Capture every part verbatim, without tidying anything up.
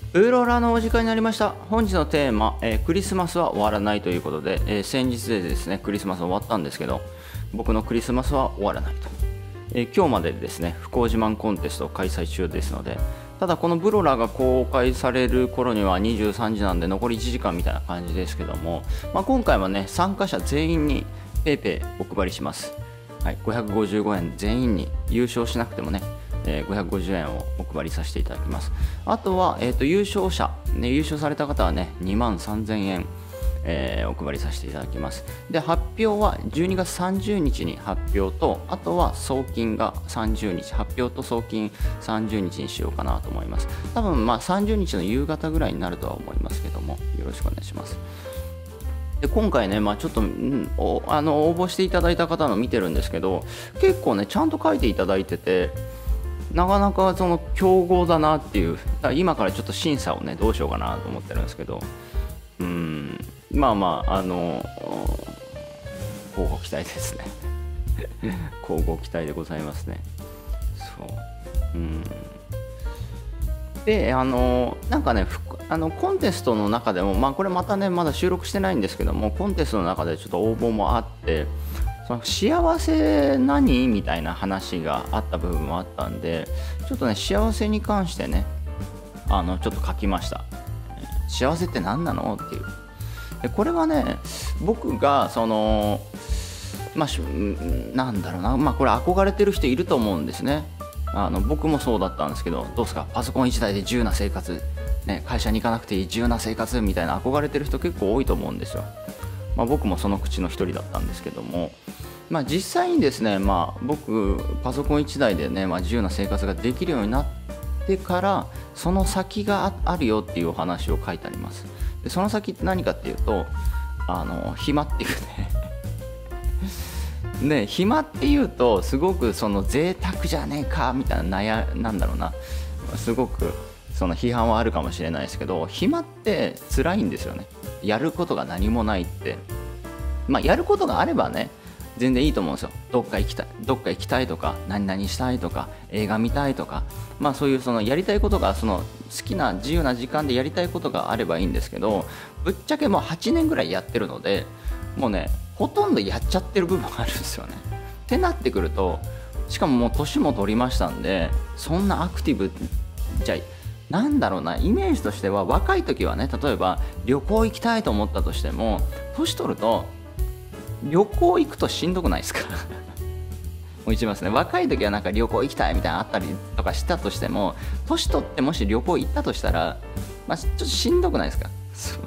ウーロラのお時間になりました。本日のテーマ、えークリスマスは終わらないということで、えー先日でですね、クリスマス終わったんですけど、僕のクリスマスは終わらないと。えー今日まででですね、不幸自慢コンテストを開催中ですので、ただこのブロラが公開される頃にはにじゅうさんじなんで残りいちじかんみたいな感じですけども、まあ、今回はね、参加者全員にペイペイお配りします。はい、ごひゃくごじゅうごえん全員に優勝しなくてもね、えーごひゃくごじゅうえんをお配りさせていただきます。あとは、えー、と優勝者、ね、優勝された方はねにまんさんぜんえん、えーお配りさせていただきます。で、発表はじゅうにがつさんじゅうにちに発表と、あとは送金がさんじゅうにち、発表と送金さんじゅうにちにしようかなと思います。多分まあさんじゅうにちの夕方ぐらいになるとは思いますけども、よろしくお願いします。で今回ね、まあ、ちょっと、うん、おあの応募していただいた方の見てるんですけど、結構ねちゃんと書いていただいてて、なかなかその競合だなっていう、だから今からちょっと審査をねどうしようかなと思ってるんですけど、うーんまあまああの交互期待ですね交互期待でございますね。そううんで、あのなんかね、ふあのコンテストの中でも、まあ、これまたね、まだ収録してないんですけども、コンテストの中でちょっと応募もあって、その幸せ何みたいな話があった部分もあったんで、ちょっとね、幸せに関してね、あのちょっと書きました。幸せって何なのっていう。でこれはね、僕がその、まあ、しなんだろうな、まあ、これ憧れてる人いると思うんですね。あの僕もそうだったんですけど、どうですか、パソコンいちだいで自由な生活、ね、会社に行かなくていい自由な生活みたいな憧れてる人結構多いと思うんですよ。まあ、僕もその口の一人だったんですけども、まあ、実際にですね、まあ、僕パソコンいちだいでね、まあ、自由な生活ができるようになってから、その先が あ, あるよっていうお話を書いてあります。でその先って何かっていうと、あの暇っていうねね、暇っていうとすごくその贅沢じゃねえかみたいな、悩なんだろうな、すごくその批判はあるかもしれないですけど、暇って辛いんですよね。やることが何もないって、まあやることがあればね全然いいと思うんですよ。どっか行きたいどっか行きたいとか、何々したいとか、映画見たいとか、まあそういうそのやりたいことが、その好きな自由な時間でやりたいことがあればいいんですけど、ぶっちゃけもうはちねんぐらいやってるので、もうねほとんどやっちゃってる部分があるんですよね。ってなってくると、しかももう年も取りましたんで、そんなアクティブじゃなんだろうな、イメージとしては若い時はね、例えば旅行行きたいと思ったとしても、年取ると旅行行くとしんどくないですかもう一番ですね、若い時はなんか旅行行きたいみたいなのあったりとかしたとしても、年取ってもし旅行行ったとしたら、まあ、ちょっとしんどくないですかそう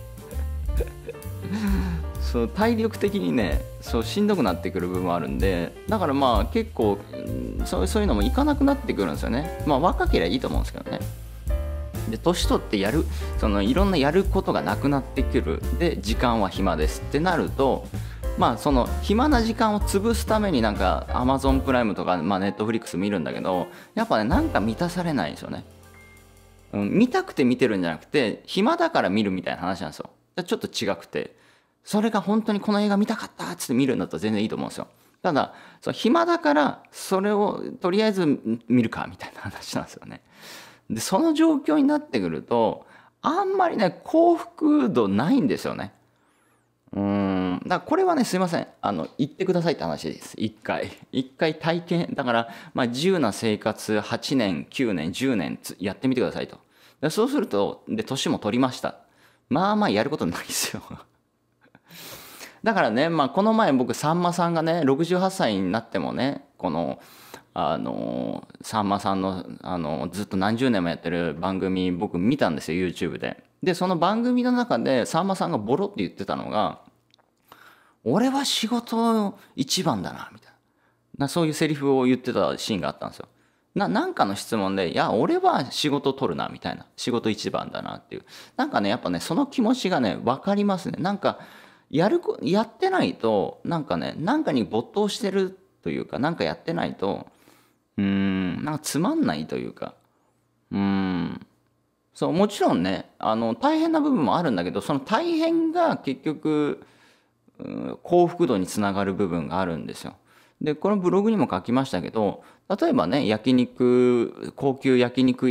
そう体力的にね、そうしんどくなってくる部分もあるんで、だからまあ結構そうそういうのもいかなくなってくるんですよね。まあ若ければいいと思うんですけどね。で年取ってやるそのいろんなやることがなくなってくる、で時間は暇ですってなると、まあその暇な時間を潰すためになんか アマゾン プライムとか、まあ、ネットフリックス見るんだけど、やっぱねなんか満たされないんですよね。うん、見たくて見てるんじゃなくて、暇だから見るみたいな話なんですよ。ちょっと違くて、それが本当にこの映画見たかったっつって見るんだったら全然いいと思うんですよ。ただそう暇だからそれをとりあえず見るかみたいな話なんですよね。でその状況になってくると、あんまりね幸福度ないんですよね。うーんだからこれはね、すいません、あの言ってくださいって話です。一回一回体験だから、まあ、自由な生活はちねんきゅうねんじゅうねんつやってみてくださいと。でそうすると、で年も取りました、まあまあやることないですよだからね、まあ、この前僕さんまさんがねろくじゅうはっさいになってもね、このあのさんまさんのあのずっと何十年もやってる番組僕見たんですよ YouTube で。でその番組の中でさんまさんがボロって言ってたのが、俺は仕事一番だなみたいな、そういうセリフを言ってたシーンがあったんですよ。ななんかの質問で、いや俺は仕事取るなみたいな、仕事一番だなっていう、なんかねやっぱねその気持ちがね分かりますね。なんかやるこやってないと、なんかねなんかに没頭してるというか、なんかやってないと、うーんなんかつまんないというか、うーんそうもちろんね、あの大変な部分もあるんだけど、その大変が結局うん幸福度につながる部分があるんですよ。でこのブログにも書きましたけど、例えばね焼肉高級焼肉屋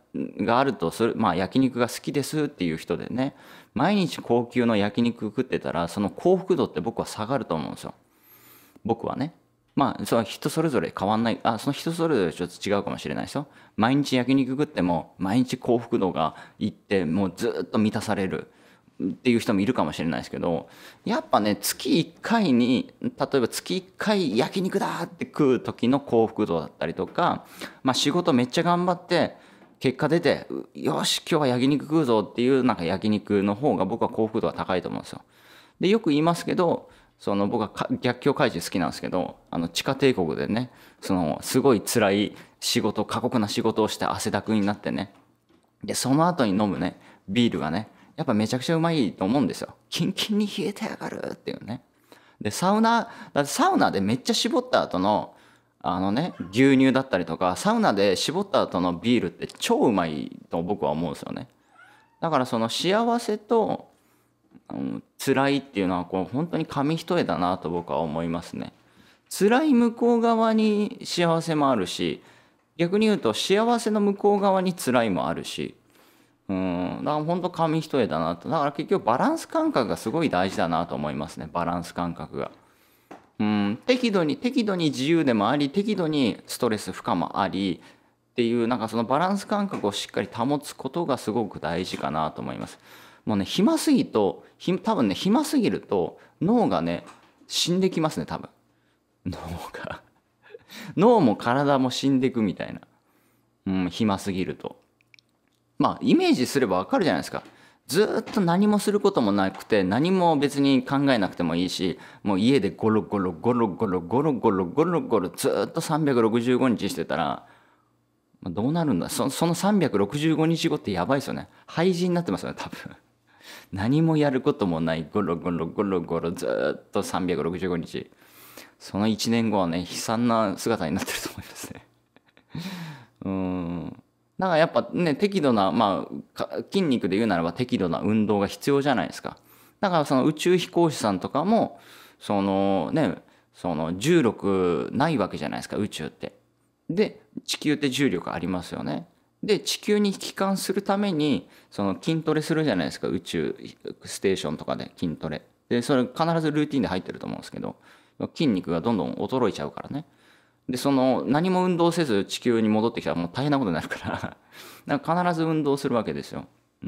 があるとする、まあ焼肉が好きですっていう人でね、毎日高級の焼肉食ってたら、その幸福度って僕は下がると思うんですよ。僕はね。まあ、その人それぞれ変わんない。あ、その人それぞれちょっと違うかもしれないですよ。毎日焼肉食っても、毎日幸福度がいって、もうずっと満たされるっていう人もいるかもしれないですけど、やっぱね、月いっかいに、例えば月いっかい焼肉だって食う時の幸福度だったりとか、まあ仕事めっちゃ頑張って、結果出て、よし、今日は焼肉食うぞっていうなんか焼肉の方が僕は幸福度が高いと思うんですよ。で、よく言いますけど、その僕は逆境開示好きなんですけど、あの地下帝国でね、そのすごい辛い仕事、過酷な仕事をして汗だくになってね、で、その後に飲むね、ビールがね、やっぱめちゃくちゃうまいと思うんですよ。キンキンに冷えてやがるっていうね。で、サウナ、だってサウナでめっちゃ絞った後の、あのね、牛乳だったりとか、サウナで絞った後のビールって超うまいと僕は思うんですよね。だからその幸せと、うん、辛いっていうのはこう本当に紙一重だなと僕は思いますね。辛い向こう側に幸せもあるし、逆に言うと幸せの向こう側に辛いもあるし、うん、だから本当紙一重だなと。だから結局バランス感覚がすごい大事だなと思いますね。バランス感覚が。うん、適度に、適度に自由でもあり、適度にストレス負荷もあり、っていう、なんかそのバランス感覚をしっかり保つことがすごく大事かなと思います。もうね、暇すぎと、ひ多分ね、暇すぎると脳がね、死んできますね、多分。脳が。脳も体も死んでいくみたいな。うん、暇すぎると。まあ、イメージすればわかるじゃないですか。ずーっと何もすることもなくて、何も別に考えなくてもいいし、もう家でゴロゴロゴロゴロゴロゴロゴロゴロずーっとさんびゃくろくじゅうごにちしてたら、まあどうなるんだ。そそのさんびゃくろくじゅうごにちごってやばいですよね。廃人になってますよね、多分。何もやることもないゴロゴロゴロゴロずーっとさんびゃくろくじゅうごにち。そのいちねんごはね、悲惨な姿になってると思いますね。うーん。だからやっぱね、適度な、まあ、か筋肉で言うならば適度な運動が必要じゃないですか。だからその宇宙飛行士さんとかも、そのね、その重力ないわけじゃないですか、宇宙って。で、地球って重力ありますよね。で、地球に帰還するために、その筋トレするじゃないですか、宇宙ステーションとかで筋トレ。で、それ必ずルーティンで入ってると思うんですけど、筋肉がどんどん衰えちゃうからね。で、その何も運動せず地球に戻ってきたらもう大変なことになるからだから必ず運動するわけですよ。うん。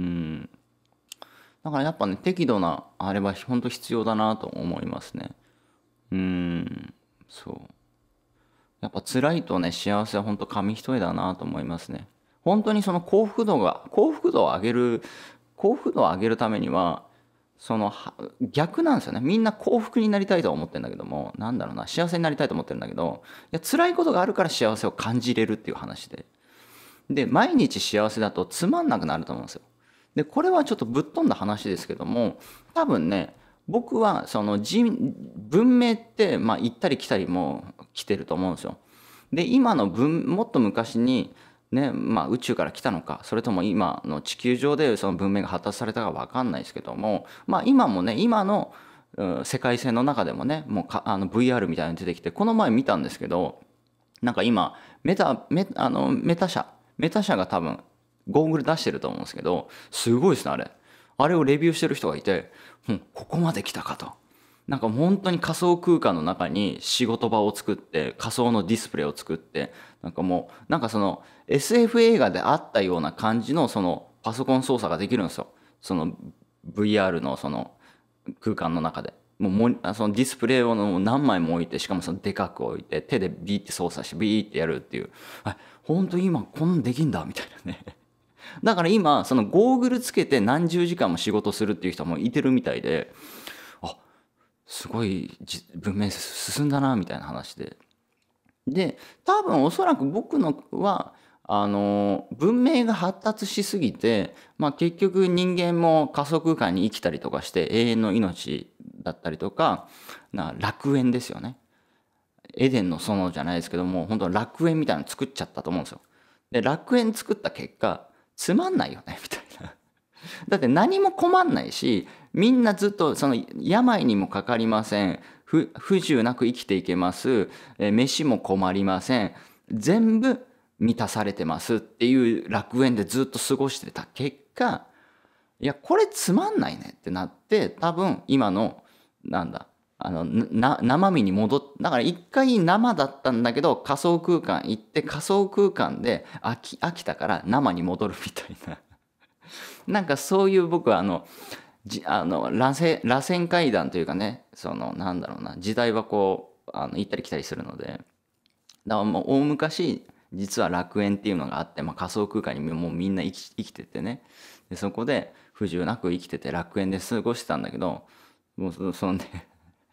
だからやっぱね、適度なあれは本当必要だなと思いますね。うん。そう。やっぱ辛いとね、幸せは本当紙一重だなと思いますね。本当にその幸福度が、幸福度を上げる、幸福度を上げるためには、そのは逆なんですよね。みんな幸福になりたいとは思ってるんだけども、なんだろうな、幸せになりたいと思ってるんだけど、いや、辛いことがあるから幸せを感じれるっていう話で。で、毎日幸せだとつまんなくなると思うんですよ。で、これはちょっとぶっ飛んだ話ですけども、多分ね、僕はその人、文明って、まあ行ったり来たりも来てると思うんですよ。で、今の文、もっと昔に、ね、まあ宇宙から来たのか、それとも今の地球上でその文明が発達されたかわかんないですけども、まあ今もね、今の、うん、世界線の中でもね、もうかあの ブイアール みたいなの出てきて、この前見たんですけど、なんか今、メタ、メ、あの、メタ社、メタ社が多分、ゴーグル出してると思うんですけど、すごいですね、あれ。あれをレビューしてる人がいて、うん、ここまで来たかと。なんか本当に仮想空間の中に仕事場を作って、仮想のディスプレイを作って、なんかもう、なんかその エスエフ 映画であったような感じのそのパソコン操作ができるんですよ。その ブイアール のその空間の中で。もうモニそのディスプレイを何枚も置いて、しかもそのでかく置いて、手でビーって操作してビーってやるっていう。あ、本当に今こんなんできんだみたいなね。だから今、そのゴーグルつけて何十時間も仕事するっていう人もいてるみたいで、あ、すごいじ文明進んだなみたいな話で。で、多分おそらく僕のは、あの、文明が発達しすぎて、まあ結局人間も仮想空間に生きたりとかして永遠の命だったりとか、な楽園ですよね。エデンの園じゃないですけども、本当楽園みたいなの作っちゃったと思うんですよ。で、楽園作った結果、つまんないよね、みたいな。だって何も困んないし、みんなずっとその病にもかかりません。不不自由なく生きていけます。えー飯も困りません。全部満たされてますっていう楽園でずっと過ごしてた結果、いやこれつまんないねってなって、多分今のなんだあのな生身に戻っだから一回生だったんだけど仮想空間行って仮想空間で飽き飽きたから生に戻るみたいななんかそういう僕はあのじあの螺旋螺旋階段というかね、そのなんだろうな、時代はこうあの行ったり来たりするので、だからもう大昔実は楽園っていうのがあって、まあ、仮想空間にもうみんな生き生きててね、でそこで不自由なく生きてて楽園で過ごしてたんだけど、もうそそのね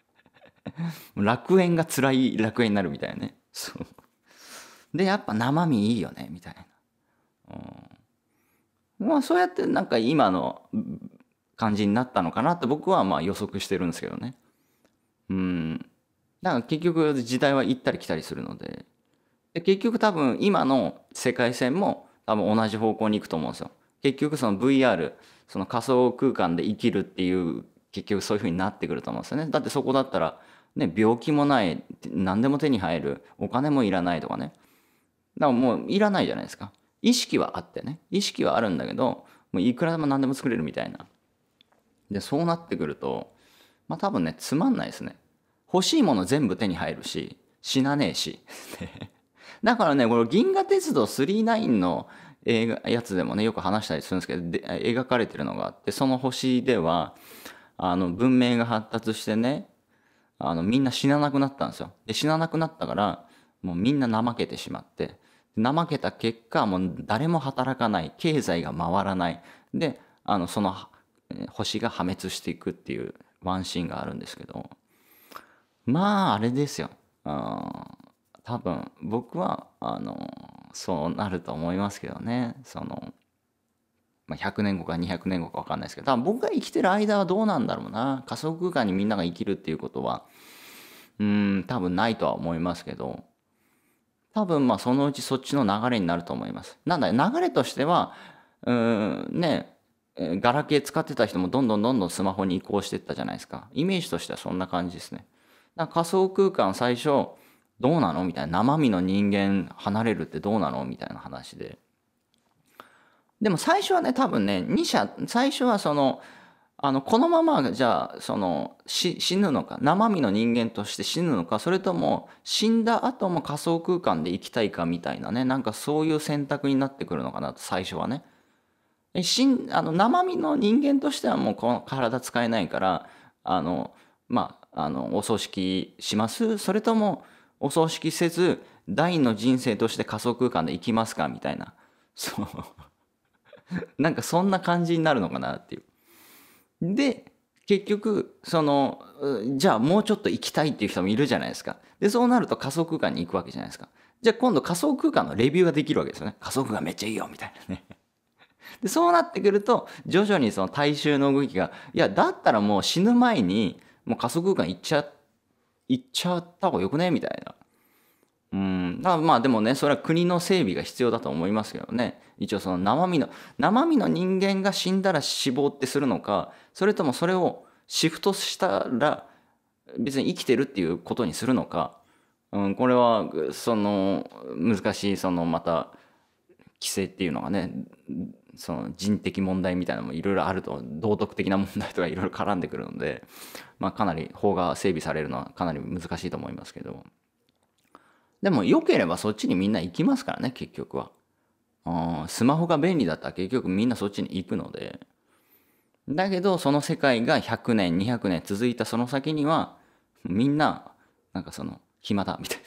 楽園が辛い楽園になるみたいなね。そうでやっぱ生身いいよねみたいな、うん、まあそうやってなんか今の感じになったのかなって僕はまあ予測してるんですけどね。うんだから結局時代は行ったり来たりするので、で結局多分今の世界線も多分同じ方向に行くと思うんですよ。結局その ブイアール その仮想空間で生きるっていう結局そういう風になってくると思うんですよね。だってそこだったらね、病気もない何でも手に入る、お金もいらないとかね、だからもういらないじゃないですか。意識はあってね、意識はあるんだけどもういくらでも何でも作れるみたいな。でそうなってくるとまあ多分ねつまんないですね。欲しいもの全部手に入るし死なねえしだからね、この銀河鉄道スリーナインの映画やつでもねよく話したりするんですけど、で描かれてるのがあって、その星ではあの文明が発達してね、あのみんな死ななくなったんですよ。で死ななくなったからもうみんな怠けてしまって、怠けた結果もう誰も働かない、経済が回らないで、あのその星が破滅していくっていうワンシーンがあるんですけど、まああれですよ、あ多分僕はあのそうなると思いますけどね。その、まあ、ひゃくねんごかにひゃくねんごか分かんないですけど、多分僕が生きてる間はどうなんだろうな。仮想空間にみんなが生きるっていうことはうん多分ないとは思いますけど、多分まあそのうちそっちの流れになると思います。なんだ流れとしては、うーんねガラケー使ってた人もどんどんどんどんスマホに移行していったじゃないですか。イメージとしてはそんな感じですね。だから仮想空間最初どうなのみたいな、生身の人間離れるってどうなのみたいな話で、でも最初はね多分ねに社最初はそのあのこのままじゃあそのし死ぬのか、生身の人間として死ぬのか、それとも死んだ後も仮想空間で生きたいかみたいなね、なんかそういう選択になってくるのかなと最初はね。えしんあの生身の人間としてはもうこの体使えないから、あのまああのお葬式します、それともお葬式せず第二の人生として仮想空間で生きますかみたいな、そうなんかそんな感じになるのかなっていう。で結局そのじゃあもうちょっと行きたいっていう人もいるじゃないですか。でそうなると仮想空間に行くわけじゃないですか。じゃあ今度仮想空間のレビューができるわけですよね。仮想空間めっちゃいいよみたいなね。でそうなってくると徐々にその大衆の動きが、いやだったらもう死ぬ前にもう仮想空間行っちゃ行っちゃった方がよくねみたいな。うんだからまあでもね、それは国の整備が必要だと思いますけどね。一応その生身の生身の人間が死んだら死亡ってするのか、それともそれをシフトしたら別に生きてるっていうことにするのか、うん、これはその難しいそのまた規制っていうのがね、その人的問題みたいなのもいろいろあると、道徳的な問題とかいろいろ絡んでくるので、まあ、かなり法が整備されるのはかなり難しいと思いますけど、でも良ければそっちにみんな行きますからね結局は。あスマホが便利だったら結局みんなそっちに行くので、だけどその世界がひゃくねんにひゃくねん続いたその先にはみんななんかその暇だみたい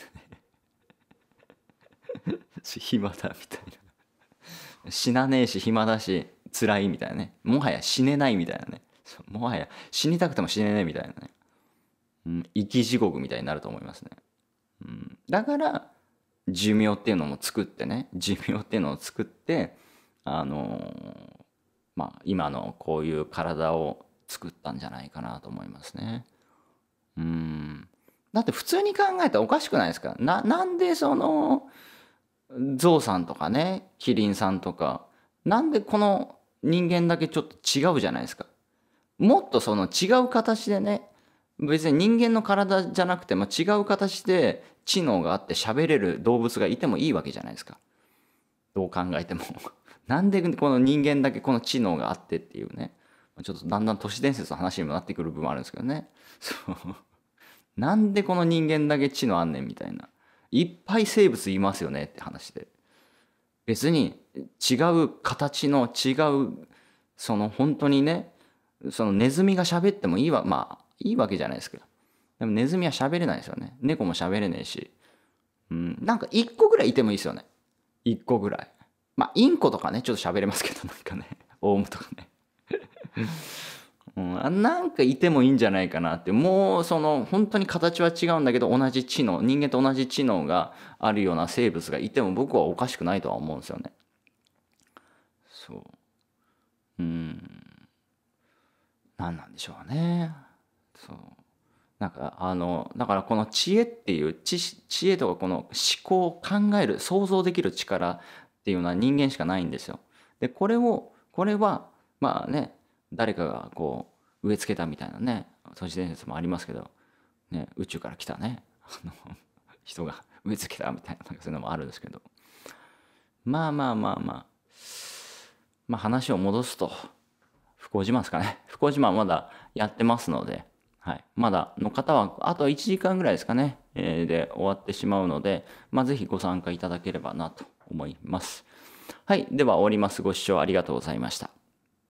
なね暇だみたいな、死なねえし暇だし辛いみたいなね、もはや死ねないみたいなね、もはや死にたくても死ねねえみたいなね、うん、生き地獄みたいになると思いますね。うん、だから寿命っていうのも作ってね、寿命っていうのを作ってあのーまあ今のこういう体を作ったんじゃないかなと思いますね。うんだって普通に考えたらおかしくないですか。ななんでそのゾウさんとかねキリンさんとか、なんでこの人間だけちょっと違うじゃないですか。もっとその違う形でね、別に人間の体じゃなくても違う形で知能があって喋れる動物がいてもいいわけじゃないですか。 どう考えてもなんでこの人間だけこの知能があってっていうね、ちょっとだんだん都市伝説の話にもなってくる部分あるんですけどね。そうなんでこの人間だけ知能あんねんみたいな。いっぱい生物いますよねって話で。別に違う形の違う、その本当にね、そのネズミが喋ってもいいわ、まあいいわけじゃないですけど。でもネズミは喋れないですよね。猫も喋れねえし。うん、なんか一個ぐらいいてもいいですよね。一個ぐらい。まあインコとかね、ちょっと喋れますけど、なんかね、オウムとかね。うん、あなんかいてもいいんじゃないかなって。もうその本当に形は違うんだけど同じ知能、人間と同じ知能があるような生物がいても僕はおかしくないとは思うんですよね。そう。うん。何なんでしょうね。そう。なんかあのだからこの知恵っていう知、知恵とかこの思考、考える、想像できる力っていうのは人間しかないんですよ。でこれをこれはまあね、誰かがこう植え付けたみたいなね、都市伝説もありますけど、ね、宇宙から来たねあの人が植え付けたみたいな、なんかそういうのもあるんですけど、まあまあまあまあまあ話を戻すと、不幸自慢ですかね。不幸自慢まだやってますので、はい、まだの方はあといちじかんぐらいですかね、えーで終わってしまうので、まあ、ぜひご参加いただければなと思います。はい、では終わります。ご視聴ありがとうございました。